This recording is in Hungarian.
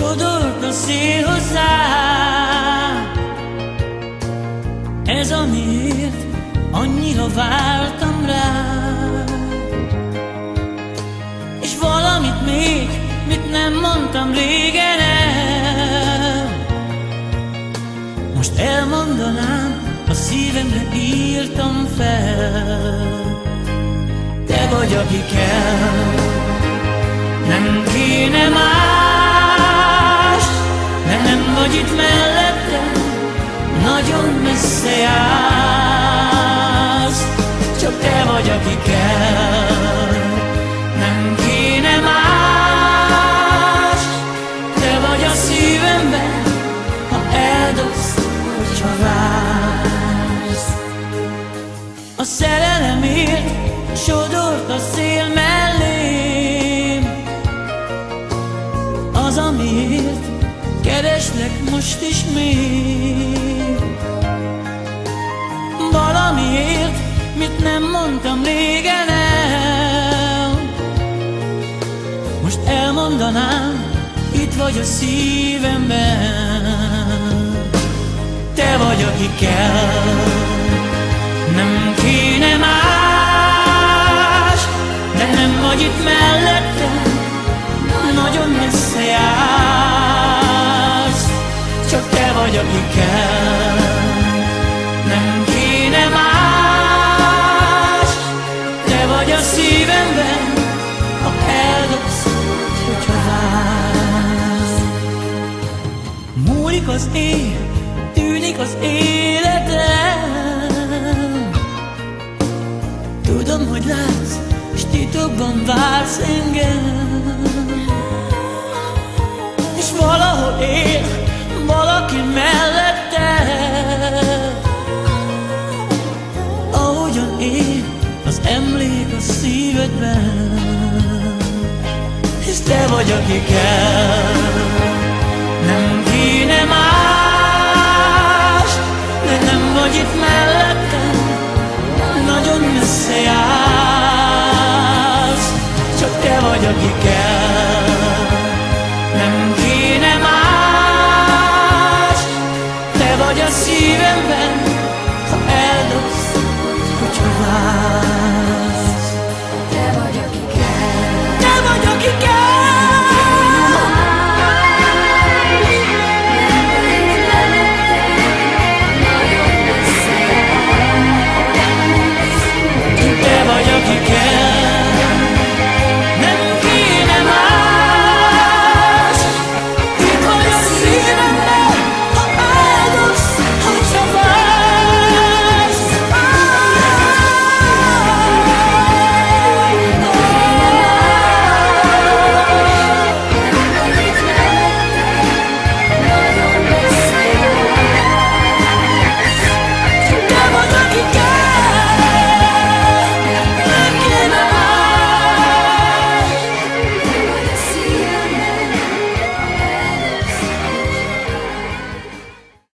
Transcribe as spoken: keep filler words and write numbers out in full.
sodort a szél hozzám. Ez amiért annyira vártam rád. És valamit még, mit nem mondtam régen el, most elmondanám, a szívemre írtam fel. Te vagy, aki kell, nem kéne más, de nem vagy itt mellettem, nagyon messze jársz. Csak te vagy, aki kell, nem kéne más. Te vagy a szívemben, ha eldobsz, hogyha vársz. A szerelemért sodort a szél mellém, az amiért kereslek most is még. Valamiért, mit nem mondtam régen el, most elmondanám, itt vagy a szívemben. Te vagy, aki kell, nem kéne más, de nem vagy itt mellettem, nagyon messze jársz. Csak te vagy, aki kell, nem kéne más. Te vagy a szívemben, ha eldobsz, hogyha vársz. Múlik az év, tűnik az életem, tudom, hogy látsz, és titokban vársz engem. És valahol él valaki mellette, ahogyan én, az emlék a szívedben. És te vagy, aki kell, nem kéne más, de nem vagy itt mellettem, nagyon messze jársz. Csak te vagy, aki kell, nem kéne